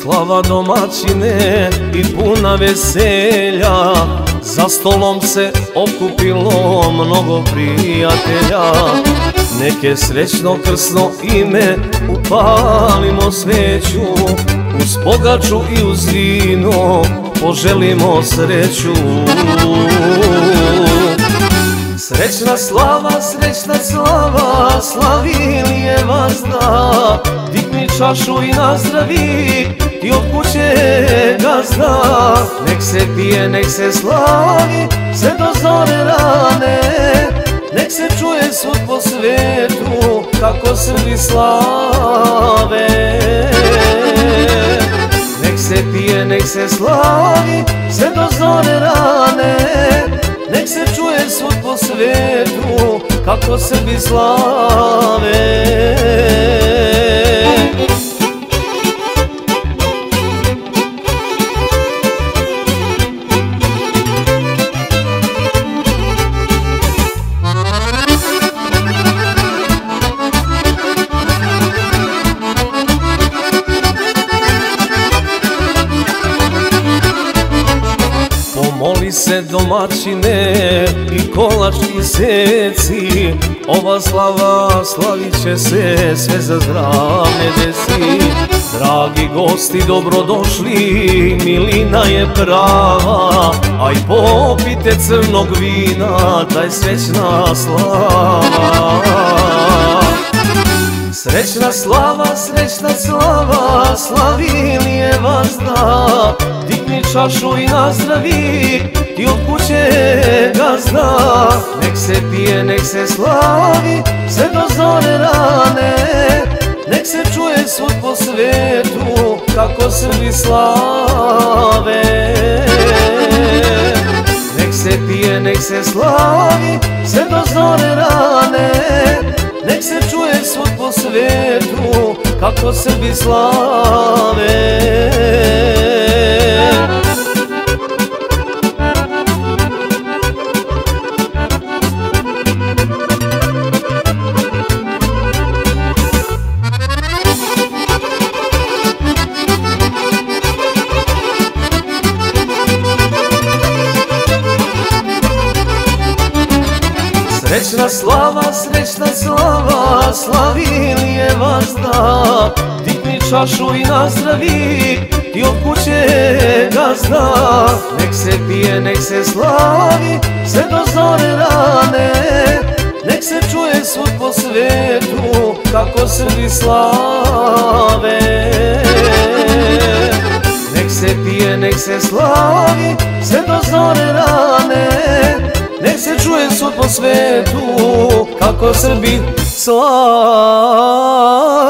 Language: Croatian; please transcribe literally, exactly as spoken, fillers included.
Slava domaćine i puna veselja, za stolom se okupilo mnogo prijatelja. Neke srećno krsno ime upalimo sveću, uz pogaču i uz vino poželimo sreću. Srećna slava, srećna slava, slavili je vas da, digni čašu i nazdravi i od kuće gazda. Nek se pije, nek se slavi, sve do zore rane, nek se čuje svud po svetu kako Srbi slave. Nek se pije, nek se slavi, sve do zore rane, nek se čuje svud po svetu kako Srbi slave. Moli se domaćine i kolač i seci, ova slava slavit će se sve za zdravlje desi. Dragi gosti dobrodošli, milina je prava, aj popite crnog vina, taj srećna slava. Srećna slava, srećna slava, slavili je vas da, digni čašu i nazdravi i od kuće gazda. Nek se pije, nek se slavi, sve do zore rane, nek se čuje svud po svetu kako Srbi slave. Nek se pije, nek se slavi, sve do zore rane, nek se čuje svud po svetu kako Srbi slave. Srećna slava, srećna slava, slavili je vas da, digni čašu i nazdravi i od kuće gazda. Nek se pije, nek se slavi, sve do zore rane, nek se čuje svud po svetu kako Srbi slave. Nek se pije, nek se slavi, sve do zore rane, nek se čuje svud po svetu kako Srbi slave.